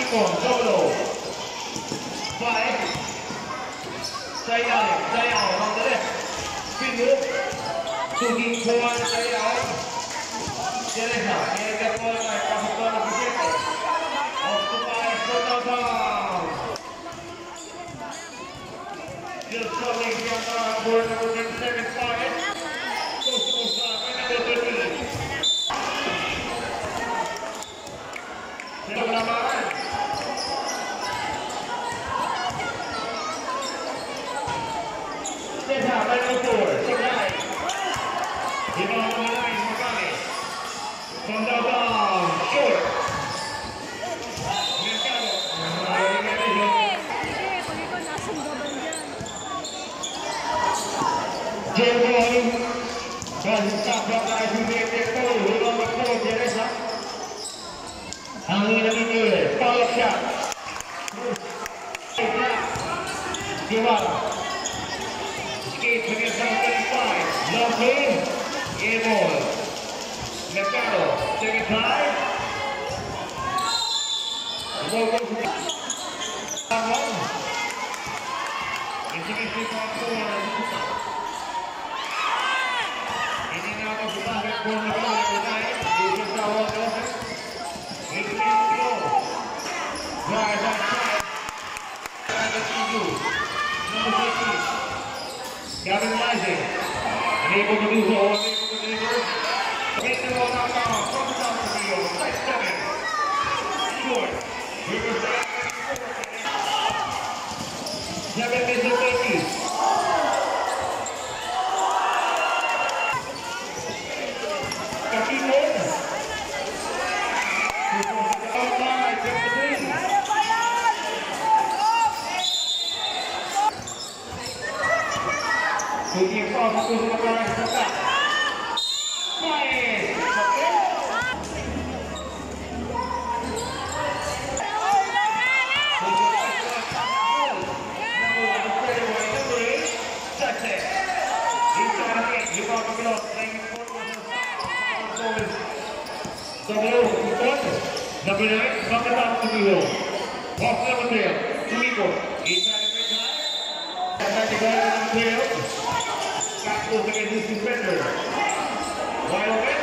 Icon, solo. 5. Stay out, on the left. Spin move. Shooting forward, stay out. Teresa, get the ball back, pass the ball to Vicente. Off the five, total down. Still struggling here now, board number 27, 5. Goes to Mustafa, number 13. Still Raman. Teresa, by number 4, check line. Give on the line, Magale. From down, short. Joe dan sahabat lagi Metepo nomor 4 Teresa. Angin ini power shot. Jual. Skate against 35. Lovely. Air ball. Mercado. Second time. Ball goes to someone. Intimidate from forward. Ini nama sebagai gol negara bermain di Jawa Tengah. Ini gol. Right side. Ada 7. Nomor 6. Gavin Rising. Unable to do so. Make the ball down. From the top of the field. Right 7. Short. Riverside. 7 minutes 30. Punya kau satu orang tetap. Baik. Number 9, bucket up to the hole. Off level tail, Tumico. Inside the red line. Inside the guy on the tail. Back over against his defender. Wide open.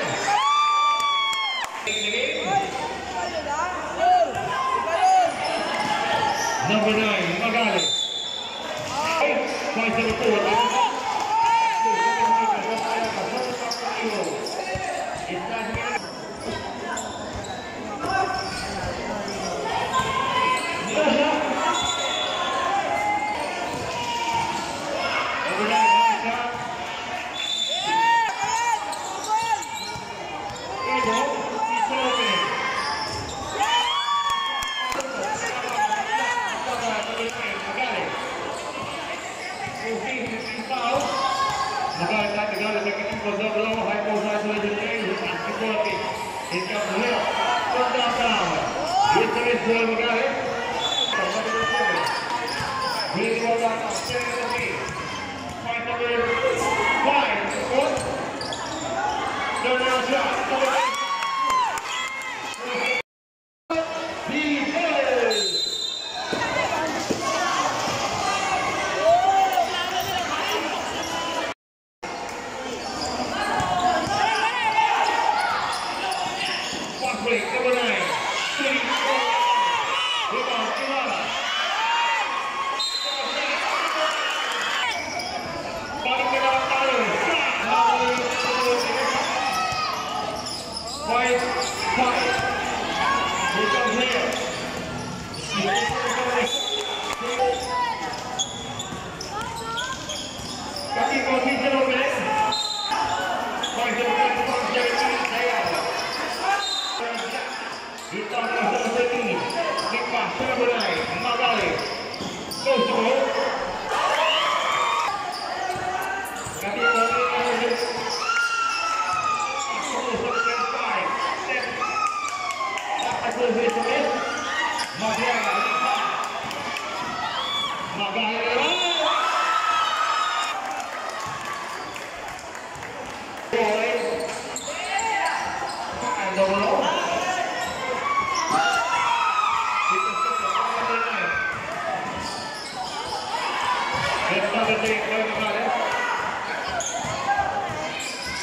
Number 9, Magale. Twice over 4.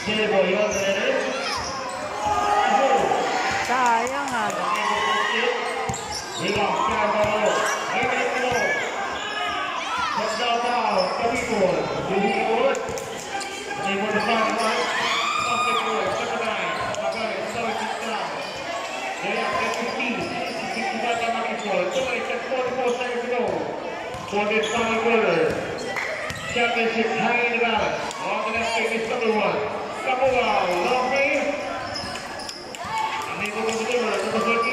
Sayang ano. For this final quarter, championship hanging in the balance. On the next pick is number 1, Samoa Longley. Unable to deliver, number 13.